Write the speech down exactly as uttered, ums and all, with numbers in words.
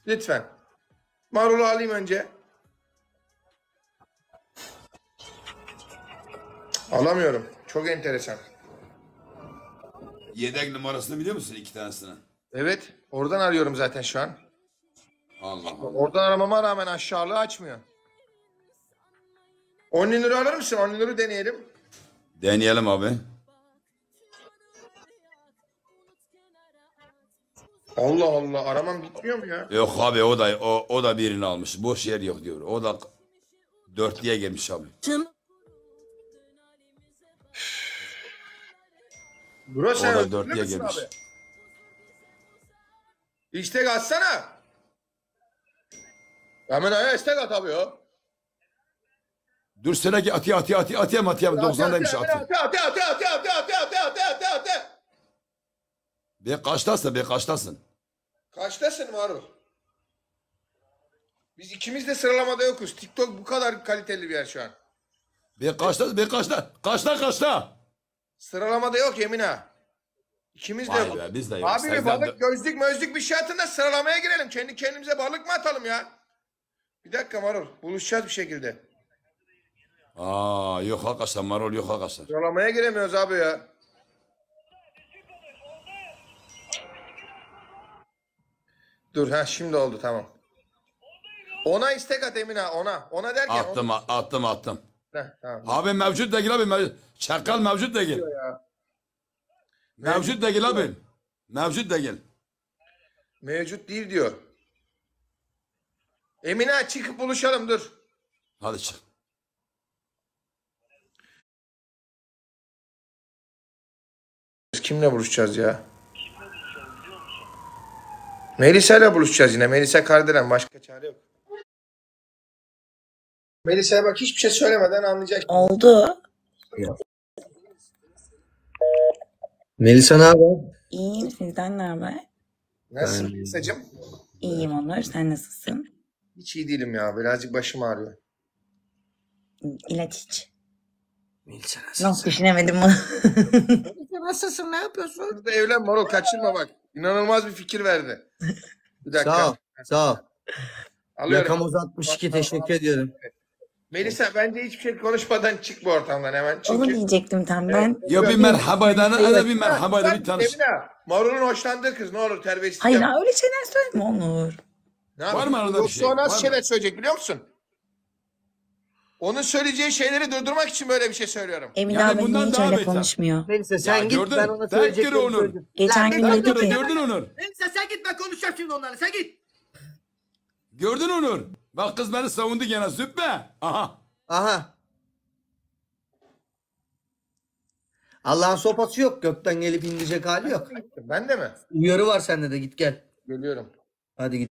Lütfen. Marul'u alayım önce. Alamıyorum. Çok enteresan. Yedek numarasını biliyor musun iki tanesini? Evet. Oradan arıyorum zaten şu an. Allah Allah. Oradan aramama rağmen aşağılığı açmıyor. on bin lira alır mısın? on bin lira deneyelim. Deneyelim abi. Allah Allah. Aramam bitmiyor mu ya? Yok abi o da o, o da birini almış. Boş yer yok diyor. O da dörtlüye gelmiş abi. Bro sen O da özürlü dörtlüye müsün gelmiş. abi? İstek atsana. Hemen aya istek at abi ya. Dur sıra ki atıyor atıyor atıyor atıyor atıyor. doksandaymış atıyor. Atı atı atı atı atı atı atı atı atı atı. Be kaçtasın be kaçtasın. Kaçtasın Marul? Biz ikimiz de sıralamada yokuz. TikTok bu kadar kaliteli bir yer şu an. Be kaçta be kaçta. Kaçta kaçta. Sıralamada yok yemin ha. İkimiz de Vay yok. be biz de yok. Abi bir seksen balık gözlük mözlük bir şey atın da sıralamaya girelim. Kendi kendimize balık mı atalım ya? Bir dakika Marul. Buluşacağız bir şekilde. Aa yok arkadaşlar marul yok arkadaşlar. Sıralamaya giremiyoruz abi ya. Dur ha şimdi oldu tamam. Ona istek at Emine ona. Ona derken. Attım ona... attım attım. Heh, tamam. Abi mevcut değil abi. Mevcut. Çakal mevcut değil. Ya. Mevcut değil abi. Mevcut değil. Mevcut değil diyor. Emine çıkıp buluşalım dur. Hadi çık. Kimle buluşacağız ya? Melisa ile buluşacağız yine. Melisa Kardelen. Başka çare yok. Melisa'ya bak hiçbir şey söylemeden anlayacak. Oldu. Melisa ne haber? İyiyim, sizden ne haber? Nasılsın Ben- Melisa'cığım? İyiyim Onur, sen nasılsın? Hiç iyi değilim ya. Birazcık başım ağrıyor. İlaç iç. Melisa Nasıl düşünemedim bunu? Melisa nasılsın? Ne yapıyorsun? Burada evlen Marul kaçırma bak. İnanılmaz bir fikir verdi. Bir dakika. Sağ ol. Sağ ol. Alıyorum. Yakamoz altmış iki teşekkür ediyorum. Melisa bence hiçbir şey konuşmadan çık bu ortamdan hemen. Çünkü... Onu diyecektim tam ben. Ya bir merhaba edene hadi bir merhaba edene bir tanış. Emine, Marul'un hoşlandığı kız ne olur terbiyesiz. Hayır yapma. öyle şeyler söyleme Onur. Ne Var yapayım? mı arada bir Yoksa şey? o nasıl Var mı? şeyler söyleyecek biliyor musun? Onun söyleyeceği şeyleri durdurmak için böyle bir şey söylüyorum. Emine Yani abi bundan hiç daha öyle beter. konuşmuyor. Melisa sen Ya git gördün, ben ona tek söyleyeceklerimi kere Onur. söyleyeceğim. Geçen Lan, gün ben- dedi Gördün, ki gördün Onur. Melisa sen git ben konuşacağım şimdi onlarla sen git. Gördün Onur. Bak kız beni savundu gene süper. Aha. Aha. Allah'ın sopası yok. Gökten gelip indirecek hali yok. Ben de mi? Uyarı var sende de git gel. Geliyorum. Hadi git.